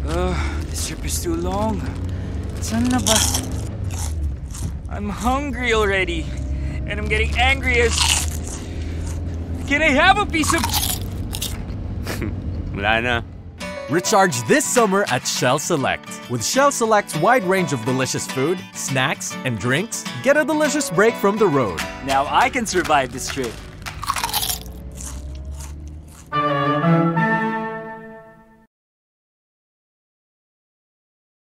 This trip is too long. Saan na ba? I'm hungry already. And I'm getting angry as... Can I have a piece of... Wala na. Recharge this summer at Shell Select. With Shell Select's wide range of delicious food, snacks, and drinks, get a delicious break from the road. Now I can survive this trip.